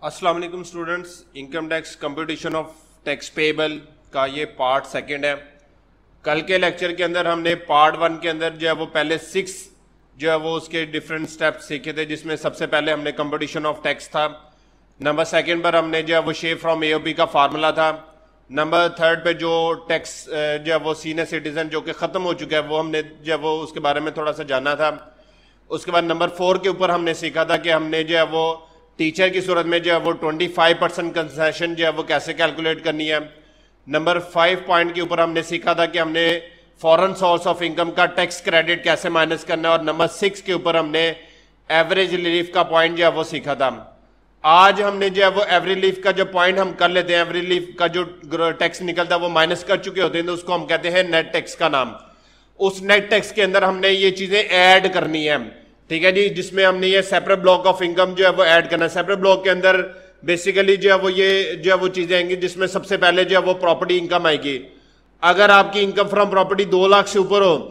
अस्सलाम वालेकुम students, income tax computation of tax payable का ये पार्ट सेकंड है। कल के लेक्चर के अंदर हमने पार्ट वन के अंदर जो है वो पहले 6 जो है वो उसके डिफरेंट स्टेप्स सीखे थे, जिसमें सबसे पहले हमने कंप्यूटेशन ऑफ टैक्स था। नंबर सेकंड पर हमने जो है वो शेप फ्रॉम एओपी का फार्मूला था। नंबर थर्ड पे जो टैक्स जो है वो सीनियर सिटीजन जो कि ख़त्म हो चुका है वो हमने जो है वो उसके बारे में थोड़ा सा जाना था। उसके बाद नंबर 4 के ऊपर हमने सीखा था कि हमने जो है वो टीचर की सूरत में जो है वो 25% कंसेशन जो है वो कैसे कैलकुलेट करनी है। नंबर 5 पॉइंट के ऊपर हमने सीखा था कि हमने फॉरेन सोर्स ऑफ इनकम का टैक्स क्रेडिट कैसे माइनस करना है। और नंबर 6 के ऊपर हमने एवरेज रिलीफ का पॉइंट जो है वो सीखा था। आज हमने जो है वो एवरेज रिलीफ का जो पॉइंट हम कर लेते हैं, एवरेज रिलीफ का जो टैक्स निकलता है वो माइनस कर चुके होते हैं, तो उसको हम कहते हैं नेट टैक्स का नाम। उस नेट टैक्स के अंदर हमने ये चीजें ऐड करनी है, ठीक है जी, जिसमें हमने ये सेपरेट ब्लॉक ऑफ इनकम जो है वो ऐड करना है। सेपरेट ब्लॉक के अंदर बेसिकली जो है वो ये जो है वो चीजें आएंगी, जिसमें सबसे पहले जो है वो प्रॉपर्टी इनकम आएगी। अगर आपकी इनकम फ्रॉम प्रॉपर्टी 2 लाख से ऊपर हो,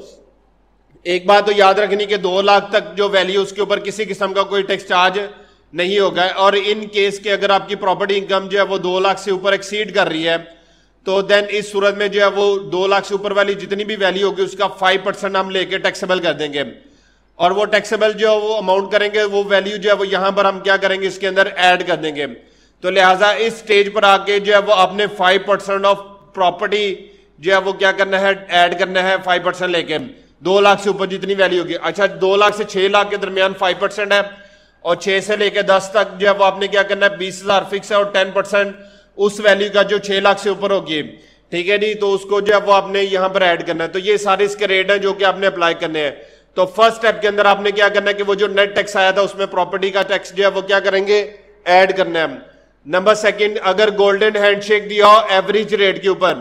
एक बात तो याद रखनी कि 2 लाख तक जो वैल्यू उसके ऊपर किसी किस्म का कोई टैक्स चार्ज नहीं होगा। और इन केस के अगर आपकी प्रॉपर्टी इनकम जो है वो 2 लाख से ऊपर एक्सीड कर रही है, तो देन इस सूरत में जो है वो 2 लाख से ऊपर वाली जितनी भी वैल्यू होगी उसका 5% हम लेके टैक्सेबल कर देंगे। और वो टैक्सेबल जो वो अमाउंट करेंगे, वो वैल्यू जो है वो यहां पर हम क्या करेंगे, इसके अंदर ऐड कर देंगे। तो लिहाजा इस स्टेज पर आके जो है वो आपने 5% ऑफ प्रॉपर्टी जो है वो क्या करना है, ऐड करना है 5% लेके 2 लाख से ऊपर जितनी वैल्यू होगी। अच्छा, 2 लाख से 6 लाख के दरमियान 5% है, और 6 से लेके 10 तक जो है वो आपने क्या करना है, 20,000 फिक्स है, और 10% उस वैल्यू का जो 6 लाख से ऊपर होगी, ठीक है जी, तो उसको जो है वो आपने यहां पर ऐड करना है। तो ये सारे इसके रेट है जो कि आपने अप्लाई करने हैं। तो फर्स्ट स्टेप के अंदर आपने क्या करना है कि वो जो नेट टैक्स आया था उसमें प्रॉपर्टी का टैक्स जो है वो क्या करेंगे, ऐड करना है। नंबर सेकंड, अगर गोल्डन हैंडशेक दिया हो एवरेज रेट के ऊपर,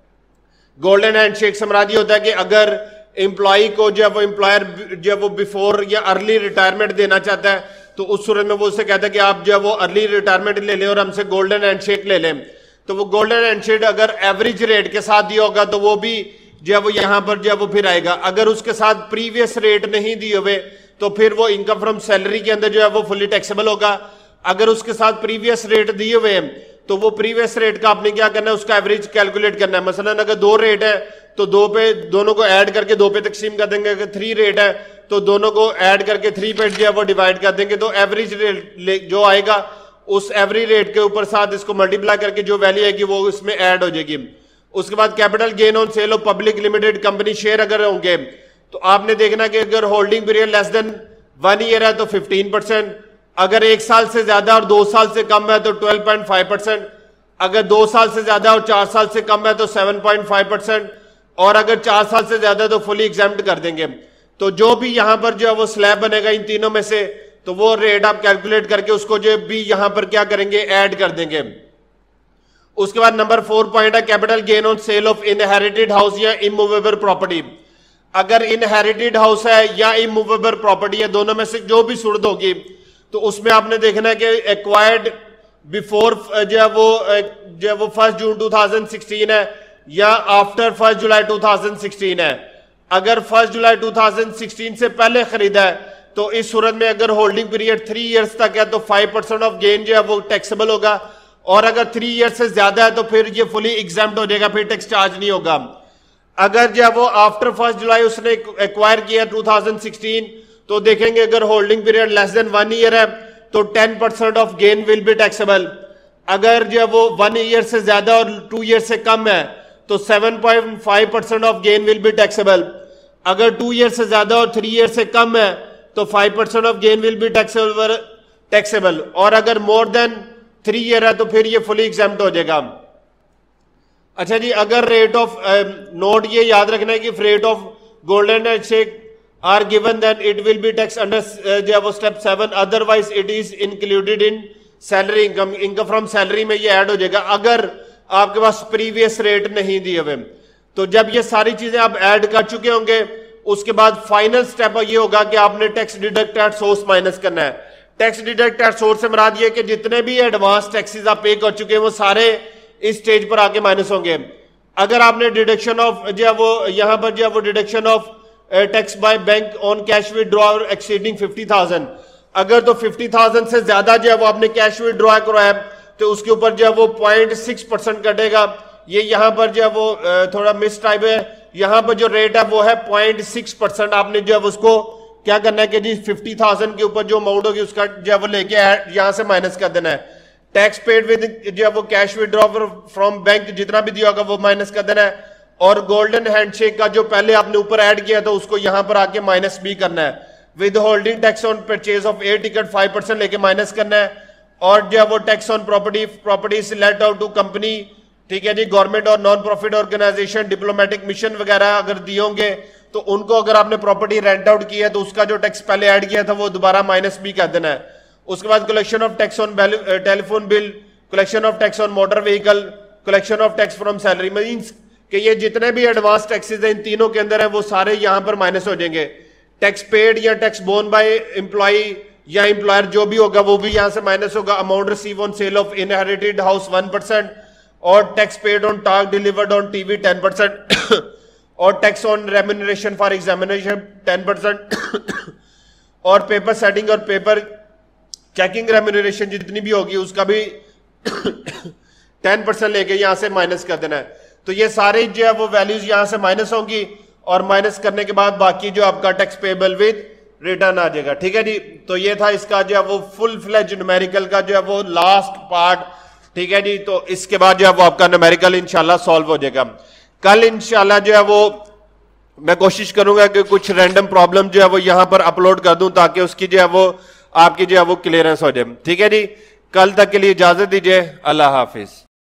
गोल्डन हैंडशेक से मुराद ये होता है कि अगर एम्प्लॉय को जो है वो एम्प्लॉयर जो है वो बिफोर या अर्ली रिटायरमेंट देना चाहता है, तो उस सूरत में वो उससे कहता है कि आप जो है वो अर्ली रिटायरमेंट ले लें और हमसे गोल्डन हैंडशेक ले लें। तो वो गोल्डन हैंडशेक अगर एवरेज रेट के साथ दिया होगा तो वो भी जो है वो यहां पर जो है वो फिर आएगा। अगर उसके साथ प्रीवियस रेट नहीं दिए हुए तो फिर वो इनकम फ्रॉम सैलरी के अंदर जो है वो फुली टैक्सेबल होगा। अगर उसके साथ प्रीवियस रेट दिए हुए हैं तो वो प्रीवियस रेट का आपने क्या करना है, उसका एवरेज कैलकुलेट करना है। मसलन अगर 2 रेट है तो 2 पे दोनों को ऐड करके 2 पे तकसीम कर देंगे। अगर 3 रेट है तो दोनों को ऐड करके 3 पे जो है वो डिवाइड कर देंगे। तो एवरेज रेट जो आएगा उस एवरेज रेट के ऊपर साथ इसको मल्टीप्लाई करके जो वैल्यू आएगी वो इसमें ऐड हो जाएगी। उसके बाद capital gain on sale of public limited company share अगर होंगे तो आपने देखना कि अगर holding period less than 1 year है तो 15%, अगर 1 साल से ज्यादा और 2 साल से कम है तो 12.5%, अगर 2 साल से ज्यादा और 4 साल से कम है तो 7.5%, और अगर 4 साल से ज्यादा तो फुली एग्जेम्प्ट कर देंगे। तो जो भी यहां पर जो है वो स्लैब बनेगा इन तीनों में से, तो वो रेट आप कैलकुलेट करके उसको जो भी यहां पर क्या करेंगे, ऐड कर देंगे। उसके बाद नंबर 4 पॉइंट है capital gain on sale of inherited house या इमूवेबल प्रॉपर्टी। अगर इनहेरिटेड हाउस है या इमूवेबल प्रॉपर्टी है, दोनों में से जो भी सूरत होगी, तो उसमें आपने देखना है कि एक्वायर्ड बिफोर जो है वो 1 जून 2016 है या आफ्टर 1 जुलाई 2016 है। अगर 1 जुलाई 2016 से पहले खरीदा है तो इस सूरत में अगर होल्डिंग पीरियड 3 इयर्स तक है तो 5% ऑफ गेन जो है वो टैक्सेबल होगा, और अगर 3 ईयर से ज्यादा है तो फिर ये फुली एग्जाम्प्ट हो जाएगा, फिर टैक्स चार्ज नहीं होगा। अगर जो वो आफ्टर 1 जुलाई उसने एक्वायर किया 2016, तो देखेंगे अगर holding period less than 1 year है तो 10% of gain will be taxable. अगर जो वो 1 ईयर से ज्यादा और 2 ईयर से कम है तो 7.5% of gain will be taxable. अगर 2 ईयर से ज्यादा और 3 ईयर से कम है तो 5% of gain will be taxable, और अगर मोर देन 3 ईयर है तो फिर ये फुली एग्जाम्प्ट हो जाएगा। अच्छा जी, अगर रेट ऑफ नोट ये याद रखना है कि rate of golden handshake are given then it will be tax under जो वो step 7, otherwise it is included in salary income. Income from salary में ये ऐड हो जाएगा अगर आपके पास प्रीवियस रेट नहीं दिए हुए। तो जब ये सारी चीजें आप ऐड कर चुके होंगे, उसके बाद फाइनल स्टेप ये होगा कि आपने tax deduct at source minus करना है। टैक्स डिडक्ट एट सोर्स से मुराद ये कि जितने भी एडवांस टैक्सेस आप पे कर चुके हैं वो सारे इस स्टेज पर आके माइनस होंगे। अगर आपने डिडक्शन ऑफ जो है वो यहां पर जो है वो deduction of tax by bank on cash withdraw exceeding 50,000, अगर तो 50,000 से ज्यादा जो है वो आपने कैश विड्रॉ करवाया तो उसके ऊपर जो है वो 0.6% कटेगा। ये यहाँ पर जो है वो थोड़ा मिस टाइप है, यहाँ पर जो रेट है वो है 0.6%। आपने जो है उसको क्या करना है कि जी 50,000 के ऊपर जो अमाउंट होगी उसका जो है वो लेके यहाँ से माइनस कर देना है। टैक्स पेड विद जो है वो कैश विड्रॉ फ्रॉम बैंक जितना भी दिया होगा वो माइनस कर देना है। और गोल्डन हैंडशेक का जो पहले आपने ऊपर ऐड किया था उसको यहां पर आके माइनस भी करना है। Withholding tax on purchase of air ticket 5% लेके माइनस करना है। और जो है वो tax on property let out to company, ठीक है जी, गवर्नमेंट और non profit organisation, diplomatic mission वगैरह अगर दिए होंगे तो उनको अगर आपने प्रॉपर्टी रेंट आउट की है तो उसका जो टैक्स पहले ऐड किया था वो दोबारा माइनस भी कर देना है। उसके बाद collection of tax on telephone bill, collection of tax on motor vehicle, collection of tax from salary, means कि ये जितने भी एडवांस टैक्सेस हैं इन तीनों के अंदर है वो सारे यहां पर माइनस हो जाएंगे। टैक्स पेड या टैक्स बोन बाय एम्प्लॉय या एम्प्लॉयर जो भी होगा वो भी यहां से माइनस होगा। Amount receive on sale of inherited house 1% और tax paid on task delivered on TV 10% और tax on remuneration for examination 10% और पेपर सेटिंग और पेपर चेकिंग रेम्यूनरेशन जितनी भी होगी उसका भी 10% लेके यहां से माइनस कर देना है। तो ये सारे जो है वो वैल्यूज यहां से माइनस होंगी और माइनस करने के बाद बाकी जो आपका टैक्स पेबल विद रिटर्न आ जाएगा। ठीक है जी, तो ये था इसका जो है वो फुल फ्लेज न्यूमेरिकल का जो है वो लास्ट पार्ट। ठीक है जी, तो इसके बाद जो है वो आपका न्यूमेरिकल इंशाल्लाह सॉल्व हो जाएगा। कल इंशाल्लाह जो है वो मैं कोशिश करूंगा कि कुछ रैंडम प्रॉब्लम जो है वो यहां पर अपलोड कर दूं ताकि उसकी जो है वो आपकी जो है वो क्लियरेंस हो जाए। ठीक है जी, कल तक के लिए इजाजत दीजिए। अल्लाह हाफिज।